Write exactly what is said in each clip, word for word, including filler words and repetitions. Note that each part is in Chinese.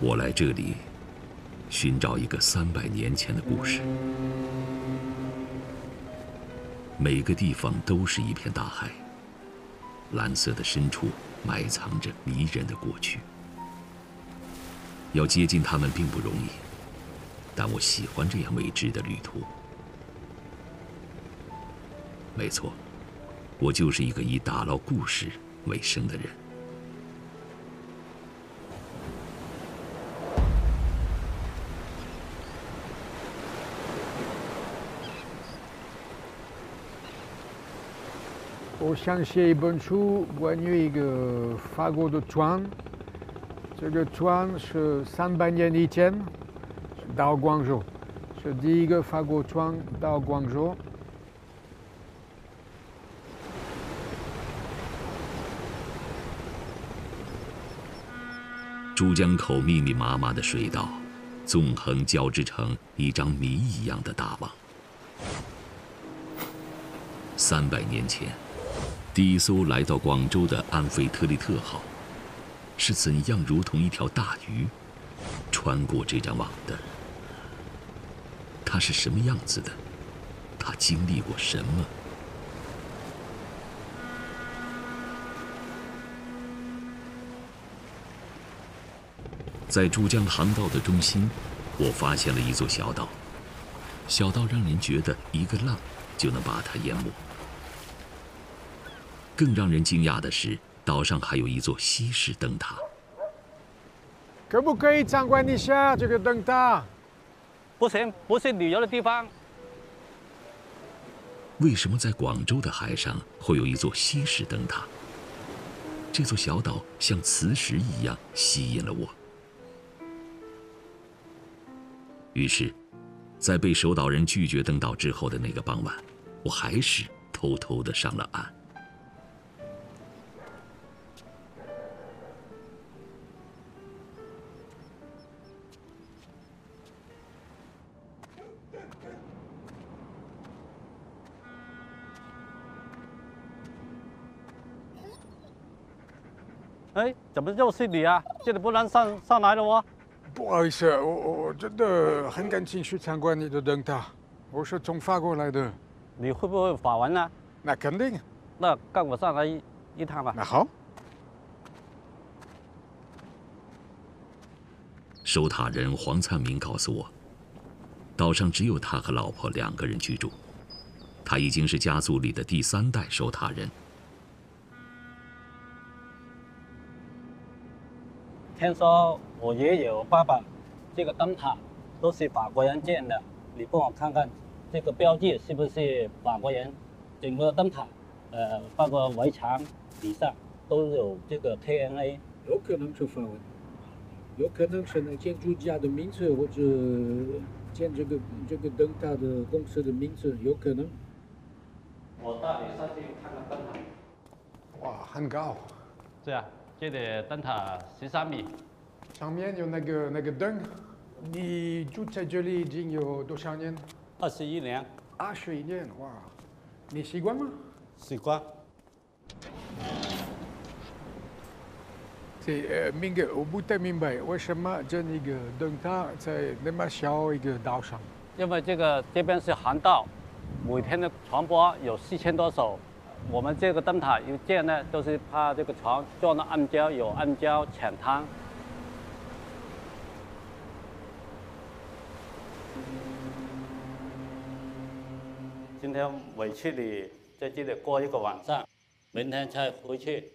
我来这里寻找一个三百年前的故事。每个地方都是一片大海，蓝色的深处埋藏着迷人的过去。要接近它们并不容易，但我喜欢这样未知的旅途。没错，我就是一个以打捞故事为生的人。 我想写一本书，关于一个法国的船。这个船是三百年以前到广州，是第一个法国船到广州。 珠江口密密麻麻的水道，纵横交织成一张谜一样的大网。三百年前，第一艘来到广州的安菲特利特号，是怎样如同一条大鱼，穿过这张网的？它是什么样子的？它经历过什么？在珠江航道的中心，我发现了一座小岛，小到让人觉得一个浪就能把它淹没。更让人惊讶的是，岛上还有一座西式灯塔。 可不可以参观一下这个灯塔？ 不行，不是旅游的地方。 为什么在广州的海上会有一座西式灯塔？这座小岛像磁石一样吸引了我。于是，在被守岛人拒绝登岛之后的那个傍晚，我还是偷偷地上了岸。 哎，怎么又是你啊？这里不能上上来了哦。 不好意思，我我我真的很感兴趣参观你的灯塔。我是从法国来的。 你会不会法文呢？ 那肯定。 那跟我上来一一趟吧。 那好。 守塔人黄灿明告诉我，岛上只有他和老婆两个人居住，他已经是家族里的第三代守塔人。 听说我爷爷、我爸爸这个灯塔都是法国人建的，你帮我看看这个标记是不是法国人？整个灯塔，呃，包括围墙底下都有这个 K N A。 有可能是法文，有可能是那建筑家的名字或者建这个这个灯塔的公司的名字，有可能。 我带你上去看看灯塔。 哇，很高。 是啊。这里灯塔十三米， 上面有那个那个灯。你住在这里已经有多少年？ 二十一年。 二十一年，哇！你习惯吗？ 习惯。 是呃，明哥，我不太明白为什么建一个灯塔在那么小一个岛上。 因为这个这边是航道，每天的船舶有四千多艘。我们这个灯塔一建呢，都是怕这个船撞到暗礁，有暗礁浅滩。今天回去里在这里过一个晚上，明天才回去。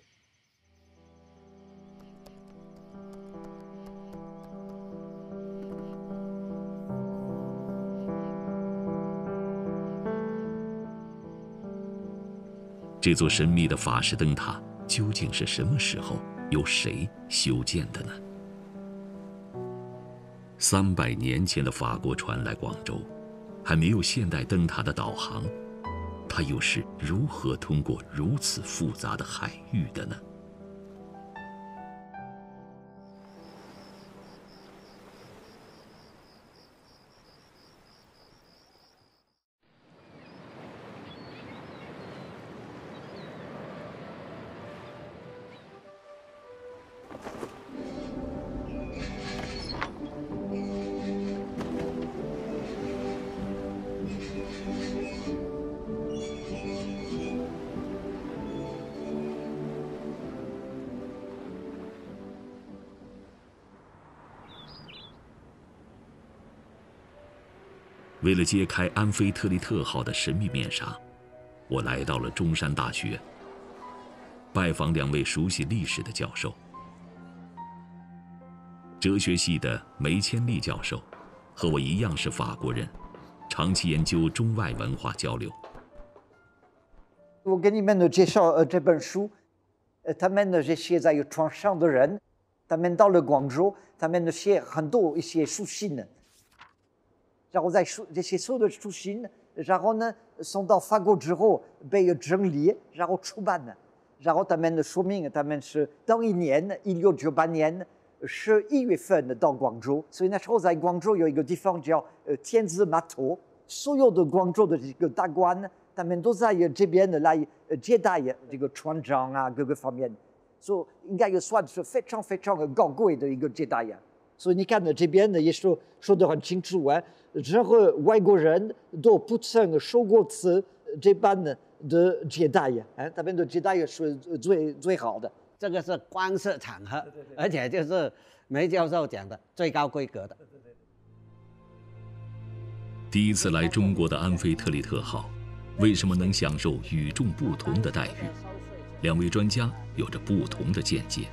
这座神秘的法式灯塔究竟是什么时候由谁修建的呢？三百年前的法国船来广州，还没有现代灯塔的导航，它又是如何通过如此复杂的海域的呢？ 为了揭开安菲特利特号的神秘面纱，我来到了中山大学，拜访两位熟悉历史的教授。哲学系的梅千利教授，和我一样是法国人，长期研究中外文化交流。 我给你们介绍呃这本书，呃，他们呢这些在船上的人，他们到了广州，他们呢写很多一些书信呢，然后在书这些所有的书信，然后呢送到法国之后被整理，然后出版了，然后他们的说明他们是当一年一六九八年十一月份到广州，所以那时候在广州有一个地方叫呃天子码头，所有的广州的这个大官，他们都在这边的来接待这个船长啊各个方面，所以应该也算是非常非常高贵的一个接待呀。所以你看呢，这边呢也说说得很清楚啊，任何外国人都不曾受过此这般的接待呀，啊，他们的接待是最最好的。 这个是官式场合，对对对，而且就是梅教授讲的最高规格的。 第一次来中国的安菲特利特号，为什么能享受与众不同的待遇？两位专家有着不同的见解。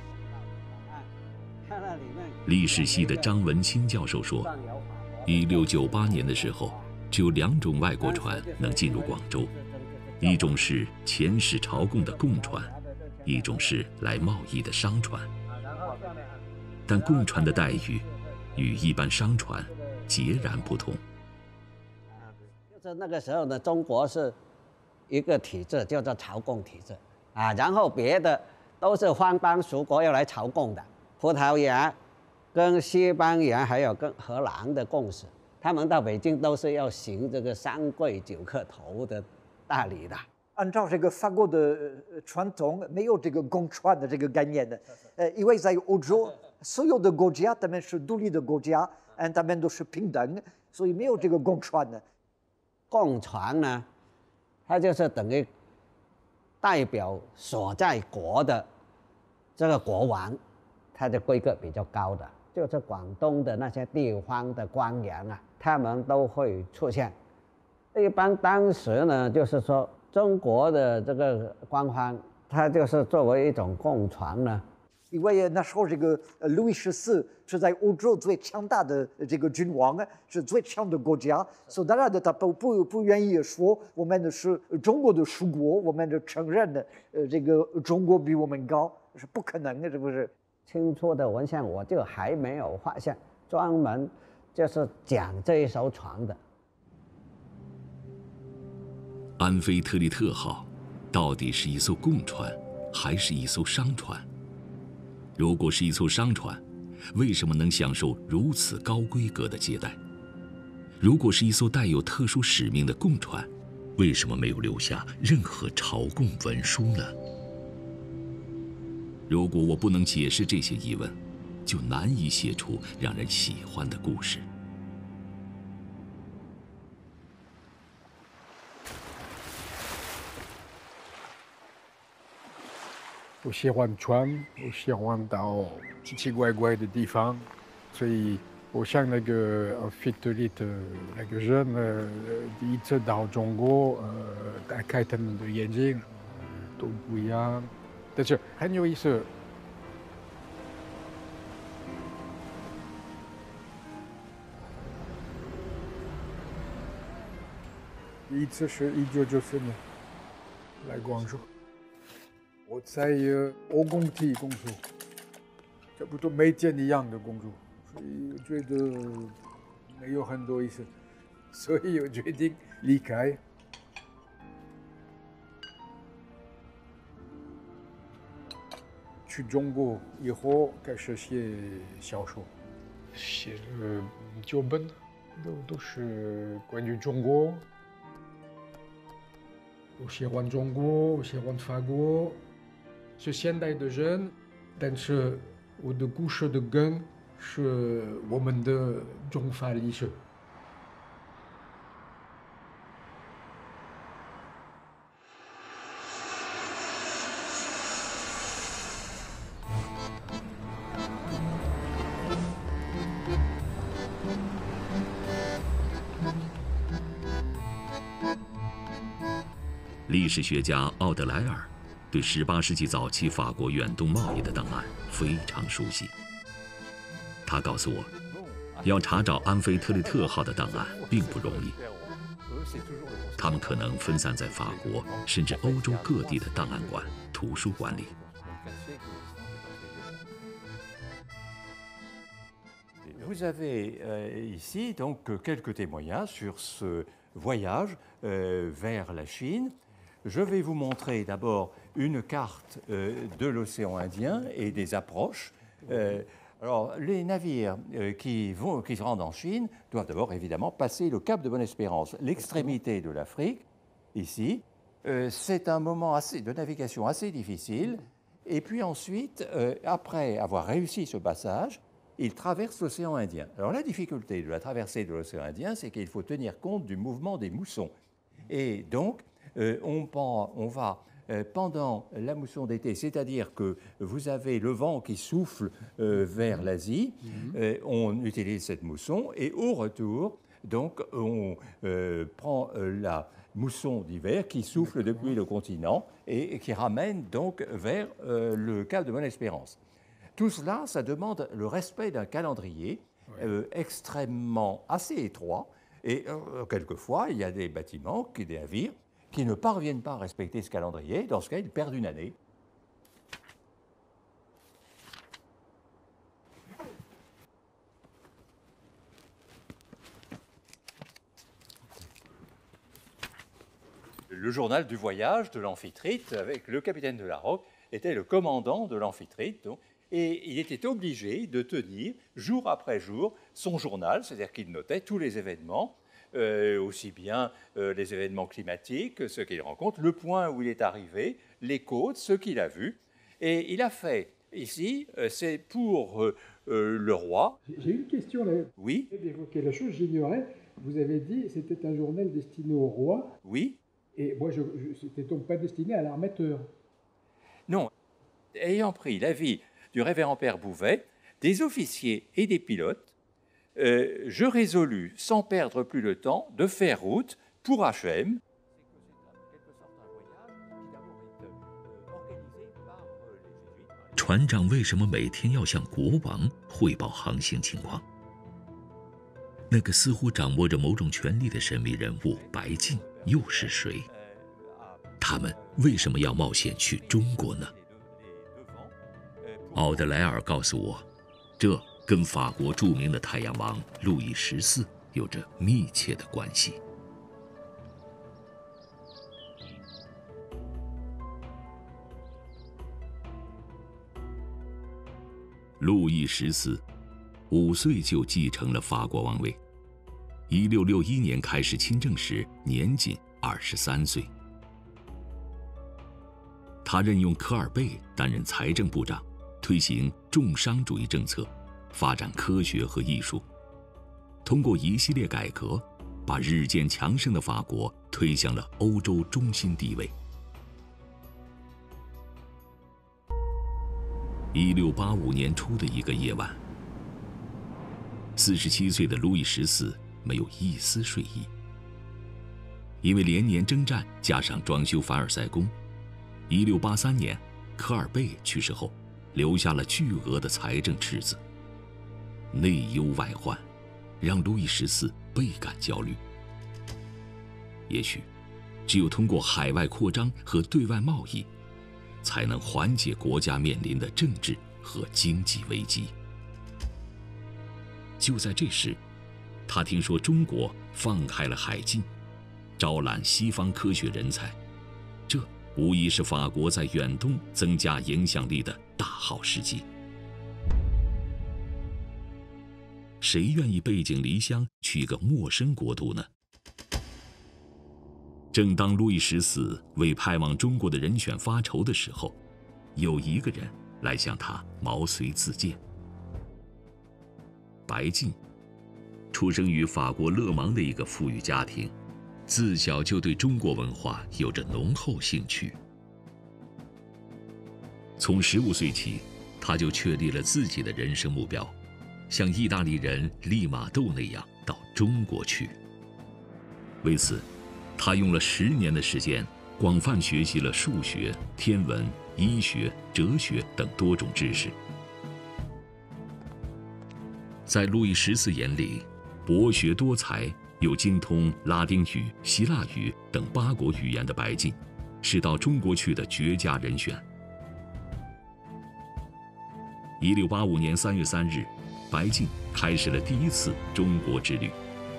历史系的张文清教授说，一六九八年的时候，只有两种外国船能进入广州，一种是遣使朝贡的贡船，一种是来贸易的商船，但贡船的待遇与一般商船截然不同。 就是那个时候呢，中国是一个体制，叫做朝贡体制啊，然后别的都是藩邦属国要来朝贡的，葡萄牙、跟西班牙还有跟荷兰的贡使，他们到北京都是要行这个三跪九磕头的大礼的。 按照这个法国的传统，没有这个公船的这个概念的，呃，因为在欧洲所有的国家他们是独立的国家，嗯，他们都是平等，所以没有这个公船的。 贡船呢，它就是等于代表所在国的这个国王，他的规格比较高的，就是广东的那些地方的官员啊，他们都会出现。一般当时呢，就是说中国的这个官方，它就是作为一种贡船呢。 因为那时候这个路易十四是在欧洲最强大的这个君王，是最强的国家，所以当然的他不不不愿意说我们是中国的属国，我们就承认的呃这个中国比我们高，是不可能的，是不是？ 清初的文献我就还没有发现专门就是讲这一艘船的。 安菲特利特号到底是一艘贡船，还是一艘商船？如果是一艘商船，为什么能享受如此高规格的接待？如果是一艘带有特殊使命的贡船，为什么没有留下任何朝贡文书呢？如果我不能解释这些疑问，就难以写出让人喜欢的故事。 我喜欢船，我喜欢到奇奇怪怪的地方，所以我像那个安菲特利特那个人，呃，第一次到中国，呃，打开他们的眼睛，都不一样，但是很有意思。第一次是一九九四年来广州。我在呃欧工体工作，差不多每天一样的工作，所以我觉得没有很多意思，所以我决定离开。去中国以后开始写小说，写了九本，都都是关于中国。我喜欢中国，我喜欢法国。是现代的人，但是我的故事的根是我们的中法历史。 历史学家奥德莱尔对十八世纪早期法国远东贸易的档案非常熟悉。他告诉我，要查找安菲特利特号的档案并不容易，他们可能分散在法国甚至欧洲各地的档案馆、图书馆里。 Vous avez euh, ici donc quelques témoignages sur ce voyage euh, vers la Chine. Je vais vous montrer d'abord une carte euh, de l'océan Indien et des approches. Euh, alors, les navires euh, qui, vont, qui se rendent en Chine doivent d'abord évidemment passer le cap de Bonne-Espérance, l'extrémité de l'Afrique, ici. Euh, c'est un moment assez, de navigation assez difficile. Et puis ensuite, euh, après avoir réussi ce passage, il traverse l'océan Indien. Alors la difficulté de la traversée de l'océan Indien, c'est qu'il faut tenir compte du mouvement des moussons. Et donc, euh, on, on va, euh, pendant la mousson d'été, c'est-à-dire que vous avez le vent qui souffle euh, vers l'Asie, euh, on utilise cette mousson, et au retour, donc, on euh, prend euh, la mousson d'hiver qui souffle depuis le continent et, et qui ramène donc vers euh, le cap de Bonne-Espérance. Tout cela, ça demande le respect d'un calendrier euh, extrêmement assez étroit. Et euh, quelquefois, il y a des bâtiments, des navires, qui ne parviennent pas à respecter ce calendrier. Dans ce cas, ils perdent une année. Le journal du voyage de l'Amphitrite, avec le capitaine de la Roque, était le commandant de l'Amphitrite. Donc, et il était obligé de tenir, jour après jour, son journal, c'est-à-dire qu'il notait tous les événements, euh, aussi bien euh, les événements climatiques, ceux qu'il rencontre, le point où il est arrivé, les côtes, ce qu'il a vu. Et il a fait, ici, euh, c'est pour euh, euh, le roi. J'ai une question là. Oui. Vous avez évoqué la chose, j'ignorais. Vous avez dit que c'était un journal destiné au roi. Oui. Et moi, je, je, c'était donc pas destiné à l'armateur. Non. Ayant pris l'avis du révérend Père Bouvet, des officiers et des pilotes, euh, je résolus, sans perdre plus de temps, de faire route pour H M. 船长为什么每天要向国王汇报航行情况？那个似乎掌握着某种权力的神秘人物白净又是谁？他们为什么要冒险去中国呢？奥德莱尔告诉我，这跟法国著名的太阳王路易十四有着密切的关系。路易十四五岁就继承了法国王位，一六六一年开始亲政时年仅二十三岁。他任用科尔贝担任财政部长，推行重商主义政策，发展科学和艺术。通过一系列改革，把日渐强盛的法国推向了欧洲中心地位。一六八五年初的一个夜晚，四十七岁的路易十四没有一丝睡意，因为连年征战加上装修凡尔赛宫，一六八三年科尔贝去世后，留下了巨额的财政赤字。内忧外患，让路易十四倍感焦虑。也许，只有通过海外扩张和对外贸易，才能缓解国家面临的政治和经济危机。就在这时，他听说中国放开了海禁，招揽西方科学人才，这无疑是法国在远东增加影响力的大好时机。谁愿意背井离乡去一个陌生国度呢？正当路易十四为派往中国的人选发愁的时候，有一个人来向他毛遂自荐。白净，出生于法国勒芒的一个富裕家庭，自小就对中国文化有着浓厚兴趣。从十五岁起，他就确立了自己的人生目标，像意大利人利玛窦那样到中国去。为此，他用了十年的时间广泛学习了数学、天文、医学、哲学等多种知识。在路易十四眼里，博学多才又精通拉丁语、希腊语等八国语言的白晋，是到中国去的绝佳人选。一六八五年三月三日，白晋开始了第一次中国之旅。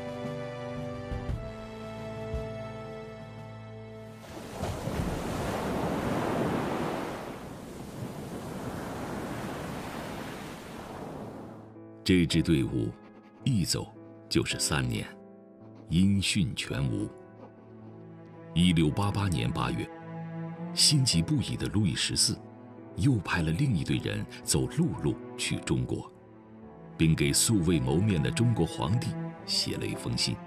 这支队伍一走就是三年，音讯全无。一六八八年八月，心急不已的路易十四又派了另一队人走陆路去中国，并给素未谋面的中国皇帝写了一封信。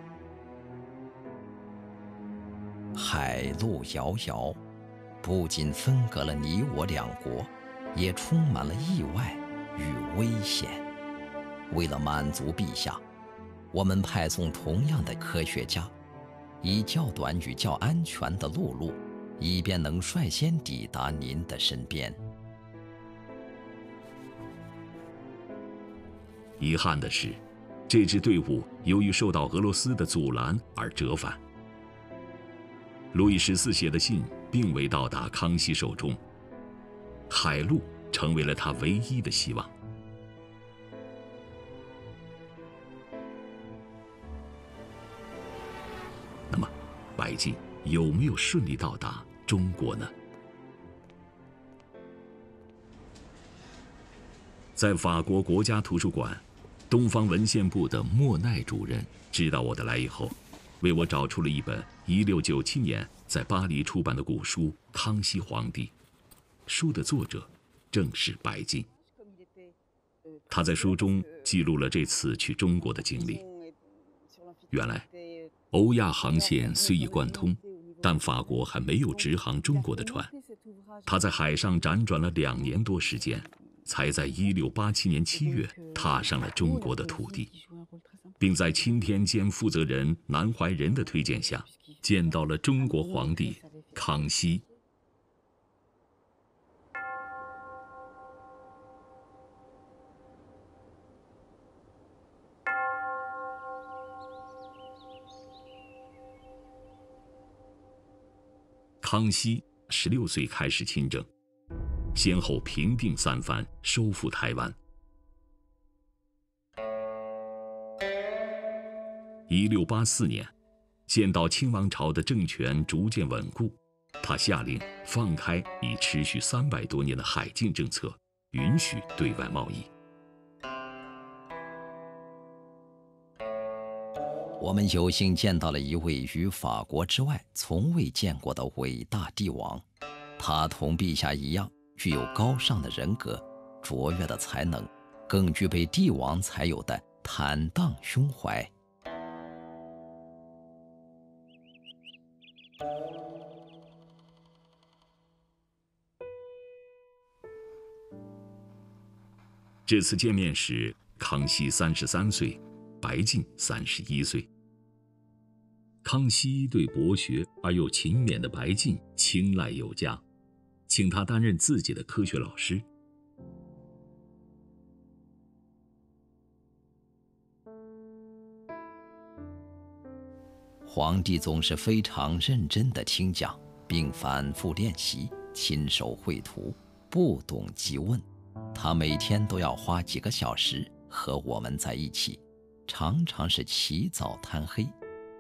海路遥遥，不仅分隔了你我两国，也充满了意外与危险。为了满足陛下，我们派送同样的科学家，以较短与较安全的陆路，以便能率先抵达您的身边。 遗憾的是，这支队伍由于受到俄罗斯的阻拦而折返。路易十四写的信并未到达康熙手中，海路成为了他唯一的希望。那么，白晋有没有顺利到达中国呢？在法国国家图书馆东方文献部的莫奈主任知道我的来意后，为我找出了一本一六九七年在巴黎出版的古书《康熙皇帝》，书的作者正是白晋。他在书中记录了这次去中国的经历。原来，欧亚航线虽已贯通，但法国还没有直航中国的船。他在海上辗转了两年多时间，才在一六八七年七月踏上了中国的土地，并在钦天监负责人南怀仁的推荐下，见到了中国皇帝康熙。康熙十六岁开始亲政，先后平定三藩，收复台湾。一六八四年，见到清王朝的政权逐渐稳固，他下令放开已持续三百多年的海禁政策，允许对外贸易。 我们有幸见到了一位于法国之外从未见过的伟大帝王，他同陛下一样，具有高尚的人格、卓越的才能，更具备帝王才有的坦荡胸怀。 这次见面时，康熙三十三岁，白晋三十一岁。康熙对博学而又勤勉的白晋青睐有加，请他担任自己的科学老师。 皇帝总是非常认真地听讲，并反复练习，亲手绘图，不懂即问。他每天都要花几个小时和我们在一起，常常是起早贪黑。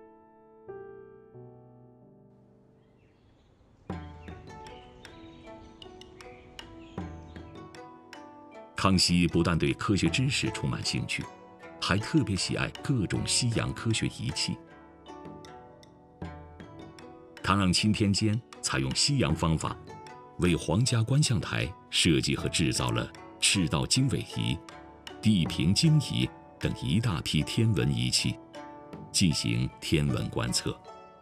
康熙不但对科学知识充满兴趣，还特别喜爱各种西洋科学仪器。他让钦天监采用西洋方法，为皇家观象台设计和制造了赤道经纬仪、地平经仪等一大批天文仪器，进行天文观测。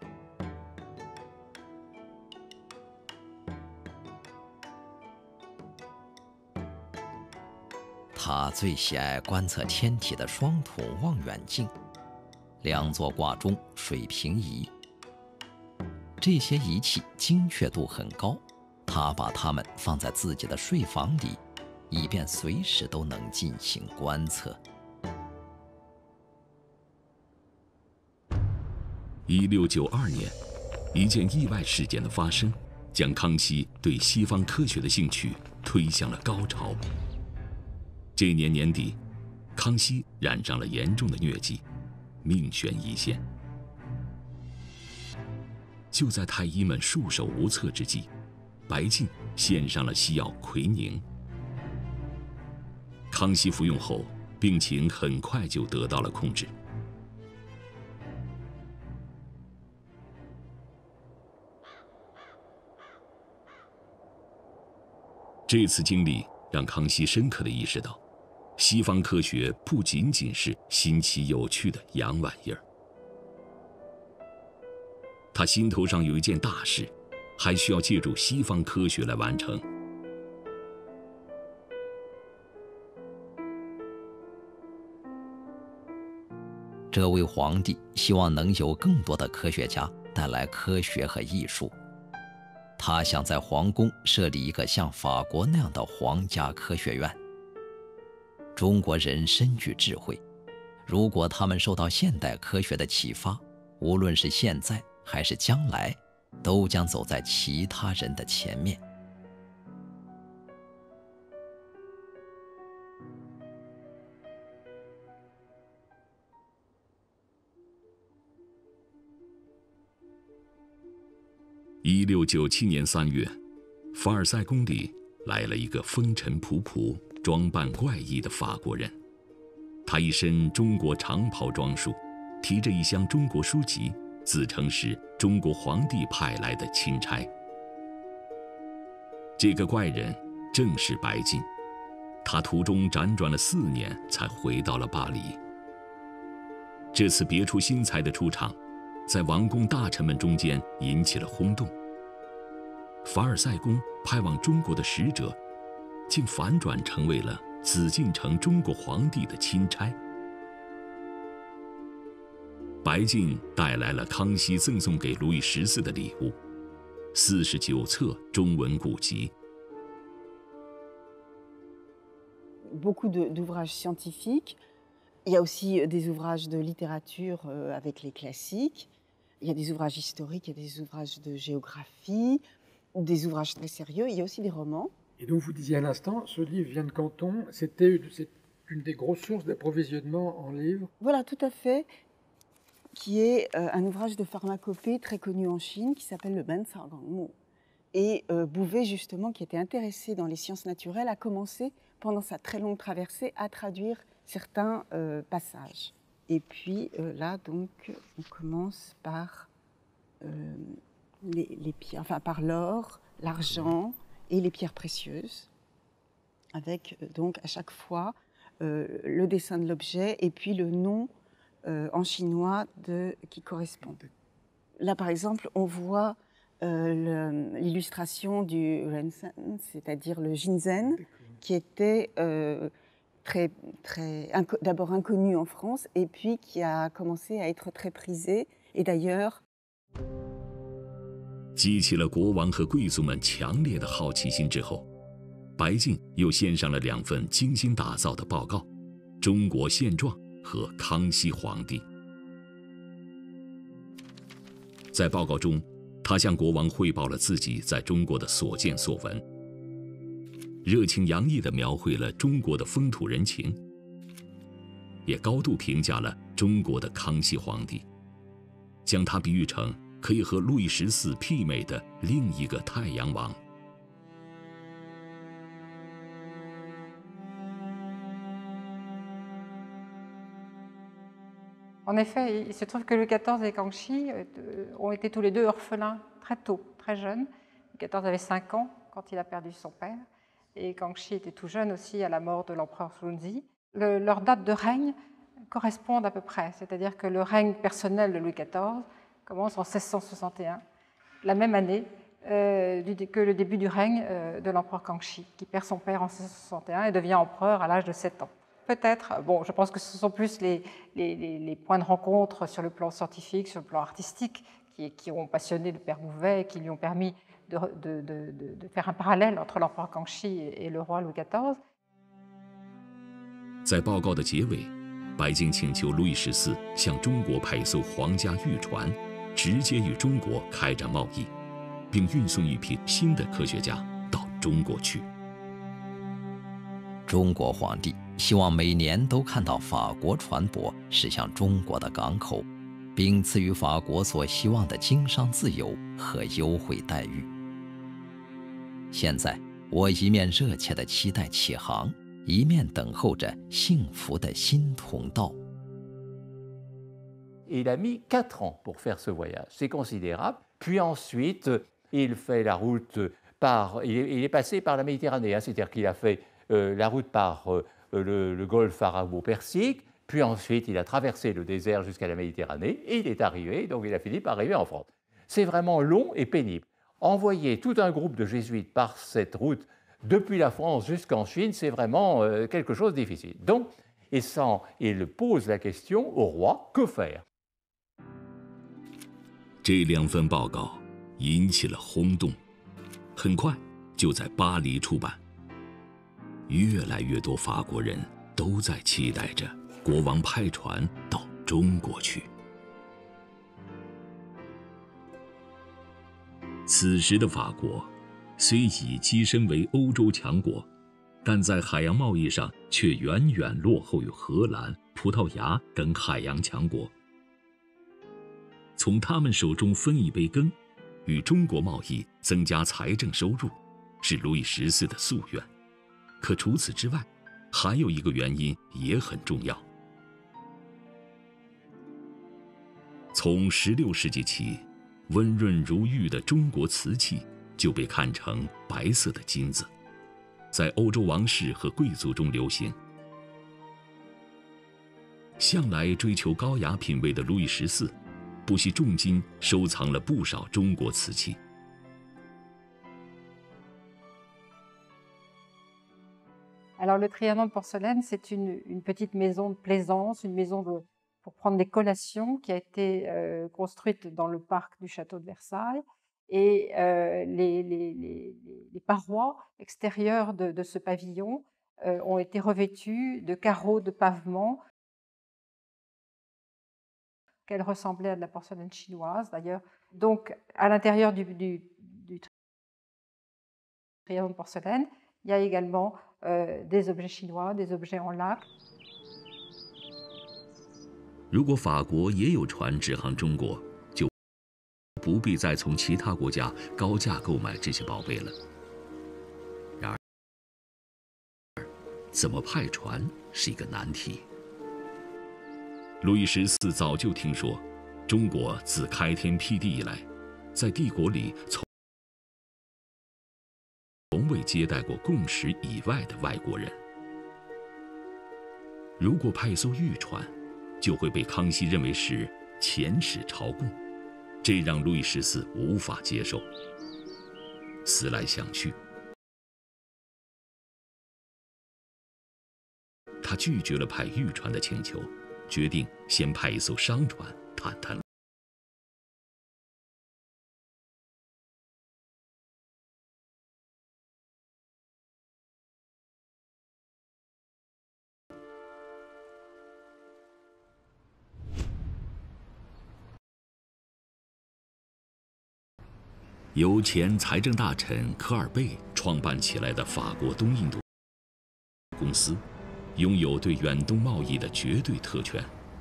他最喜爱观测天体的双筒望远镜，两座挂钟水平仪。 这些仪器精确度很高，他把它们放在自己的睡房里，以便随时都能进行观测。 一六九二年，一件意外事件的发生，将康熙对西方科学的兴趣推向了高潮。这年年底，康熙染上了严重的疟疾，命悬一线。就在太医们束手无策之际，白晋献上了西药奎宁。康熙服用后，病情很快就得到了控制。这次经历让康熙深刻地意识到，西方科学不仅仅是新奇有趣的洋玩意儿。他心头上有一件大事，还需要借助西方科学来完成。 这位皇帝希望能有更多的科学家带来科学和艺术。他想在皇宫设立一个像法国那样的皇家科学院。中国人深具智慧，如果他们受到现代科学的启发，无论是现在还是将来，都将走在其他人的前面。 一六九七年三月，凡尔赛宫里来了一个风尘仆仆、装扮怪异的法国人。他一身中国长袍装束，提着一箱中国书籍，自称是中国皇帝派来的钦差。这个怪人正是白晋，他途中辗转了四年，才回到了巴黎。这次别出心裁的出场，在王公大臣们中间引起了轰动。凡尔赛宫派往中国的使者，竟反转成为了紫禁城中国皇帝的钦差。白晋带来了康熙赠送给路易十四的礼物——四十九册中文古籍。 Beaucoup de, d'ouvrages scientifiques. Il y a aussi des ouvrages de littérature avec les classiques. Il y a des ouvrages historiques, il y a des ouvrages de géographie, des ouvrages très sérieux. Il y a aussi des romans. Et donc vous disiez à l'instant, ce livre vient de Canton. C'était c'est une des grosses sources d'approvisionnement en livres. Voilà, tout à fait. Qui est euh, un ouvrage de pharmacopée très connu en Chine qui s'appelle le Ben Sargangmo. Et euh, Bouvet, justement, qui était intéressé dans les sciences naturelles, a commencé, pendant sa très longue traversée, à traduire certains euh, passages. Et puis euh, là, donc, on commence par euh, les, les pierres, enfin par l'or, l'argent et les pierres précieuses, avec euh, donc à chaque fois euh, le dessin de l'objet et puis le nom euh, en chinois de, qui correspond. Là, par exemple, on voit euh, l'illustration du Rensen, c'est-à-dire le Jinzen, qui était euh, très, très, inco d'abord inconnu en France et puis qui a commencé à être très prisé. Et d'ailleurs, 激起了国王和贵族们强烈的好奇心之后，白晋又献上了两份精心打造的报告：《中国现状》和《康熙皇帝》。在报告中，他向国王汇报了自己在中国的所见所闻，热情洋溢地描绘了中国的风土人情，也高度评价了中国的康熙皇帝，将他比喻成可以和路易十四媲美的另一个太阳王。 En effet, il se trouve que Louis quatorze et Kangxi ont été tous les deux orphelins très tôt, très jeunes. Louis quatorze avait cinq ans quand il a perdu son père, et Kangxi était tout jeune aussi à la mort de l'empereur Shunzhi. Le, leur date de règne correspondent à peu près, c'est-à-dire que le règne personnel de Louis quatorze commence en seize cent soixante et un, la même année euh, du, que le début du règne euh, de l'empereur Kangxi, qui perd son père en seize cent soixante et un et devient empereur à l'âge de sept ans. Peut-être, bon, je pense que ce sont plus les, les, les, les points de rencontre sur le plan scientifique, sur le plan artistique, qui, qui ont passionné le père Bouvet et qui lui ont permis de, de, de, de, de faire un parallèle entre l'empereur Kangxi et, et le roi Louis quatorze. 在报告的结尾，白金请求路易十四向中国派艘皇家御船，直接与中国开展贸易，并运送一批新的科学家到中国去。 中国皇帝希望每年都看到法国船舶驶向中国的港口，并赐予法国所希望的经商自由和优惠待遇。现在，我一面热切地期待启航，一面等候着幸福的新通道。 Il a mis quatre ans pour faire ce voyage, c'est considérable. Puis ensuite, il fait la route par, il est, il est passé par la Méditerranée, hein, c'est-à-dire qu'il a fait euh, la route par euh, le, le golfe arabo-persique. Puis ensuite, il a traversé le désert jusqu'à la Méditerranée et il est arrivé, donc il a fini par arriver en France. C'est vraiment long et pénible. Envoyer tout un groupe de jésuites par cette route depuis la France jusqu'en Chine, c'est vraiment euh, quelque chose de difficile. Donc, et sans, il pose la question au roi, que faire? 这两份报告引起了轰动，很快就在巴黎出版。越来越多法国人都在期待着国王派船到中国去。此时的法国虽已跻身为欧洲强国，但在海洋贸易上却远远落后于荷兰、葡萄牙等海洋强国。从他们手中分一杯羹，与中国贸易增加财政收入，是路易十四的夙愿。可除此之外，还有一个原因也很重要。从十六世纪起，温润如玉的中国瓷器就被看成白色的金子，在欧洲王室和贵族中流行。向来追求高雅品味的路易十四，不惜重金收藏了不少中国瓷器。 Alors le Trianon de porcelaine, c'est une, une petite maison de plaisance, une maison de, pour prendre des collations qui a été euh, construite dans le parc du château de Versailles. Et euh, les, les, les, les parois extérieures de, de ce pavillon euh, ont été revêtues de carreaux de pavement qu'elle ressemblait à de la porcelaine chinoise d'ailleurs. Donc à l'intérieur du, du, du Trianon de porcelaine, il y a également euh, des objets chinois, des objets en lac. 如果法国也有船直航中国，就不必再从其他国家高价购买这些宝贝了。然而，怎么派船是一个难题。路易十四早就听说，中国自开天辟地以来，在帝国里从从未接待过贡使以外的外国人。如果派艘御船，就会被康熙认为是遣使朝贡，这让路易十四无法接受。思来想去，他拒绝了派御船的请求，决定先派一艘商船探探。由前财政大臣科尔贝创办起来的法国东印度公司，拥有对远东贸易的绝对特权。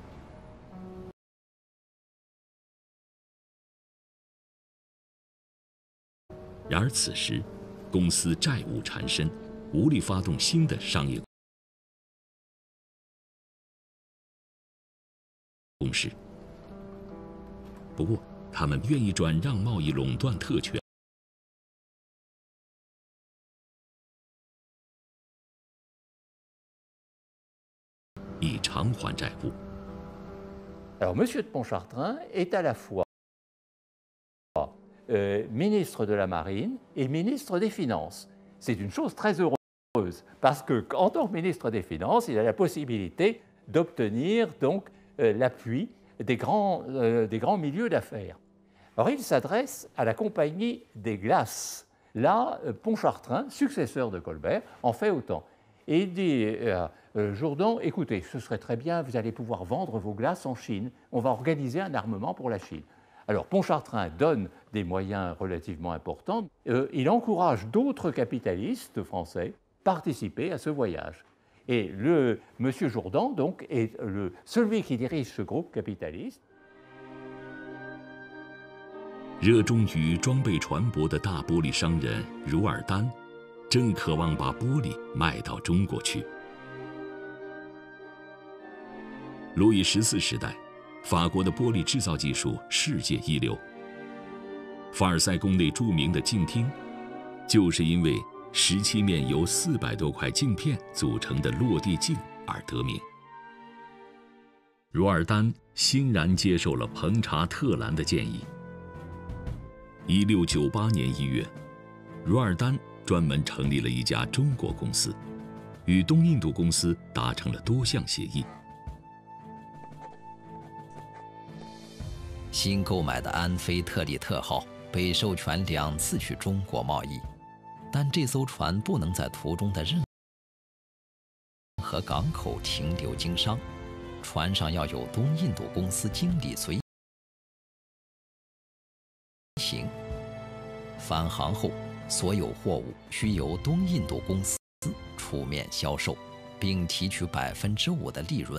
然而此时，公司债务缠身，无力发动新的商业攻势。不过，他们愿意转让贸易垄断特权，以偿还债务。 Alors, M. de Pontchartrain est à la fois euh, ministre de la Marine et ministre des Finances. C'est une chose très heureuse parce qu'en tant que ministre des Finances, il a la possibilité d'obtenir donc euh, l'appui des grands, euh, des grands milieux d'affaires. Alors il s'adresse à la Compagnie des Glaces. Là, Pontchartrain, successeur de Colbert, en fait autant. Et il dit à euh, Jourdan, écoutez, ce serait très bien, vous allez pouvoir vendre vos glaces en Chine. On va organiser un armement pour la Chine. Alors Pontchartrain donne des moyens relativement importants. Euh, il encourage d'autres capitalistes français à participer à ce voyage. Et le monsieur Jourdan, donc, est le, celui qui dirige ce groupe capitaliste. 热衷于装备船舶的大玻璃商人茹尔丹，正渴望把玻璃卖到中国去。路易十四时代，法国的玻璃制造技术世界一流。凡尔赛宫内著名的镜厅，就是因为十七面由四百多块镜片组成的落地镜而得名。茹尔丹欣然接受了彭查特兰的建议。 一六九八年一月，茹尔丹专门成立了一家中国公司，与东印度公司达成了多项协议。 新购买的安菲特利特号被授权两次去中国贸易，但这艘船不能在途中的任何港口停留经商，船上要有东印度公司经理随行。返航后，所有货物需由东印度公司出面销售，并提取百分之五的利润。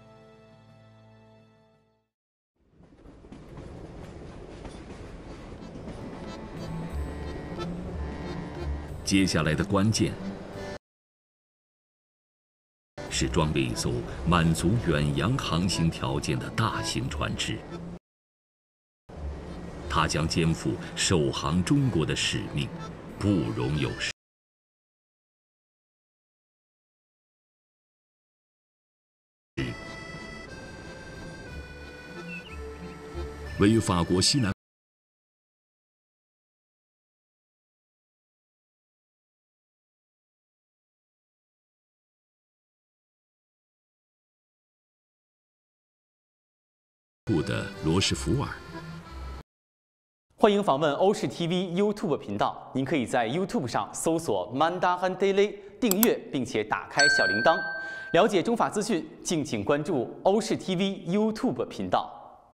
接下来的关键是装备一艘满足远洋航行条件的大型船只。 他将肩负守航中国的使命，不容有失。位于法国西南部的罗什福尔。 欢迎访问欧视 T V YouTube 频道，您可以在 YouTube 上搜索 Mandarin Daily 订阅，并且打开小铃铛。了解中法资讯，敬请关注欧视 T V YouTube 频道。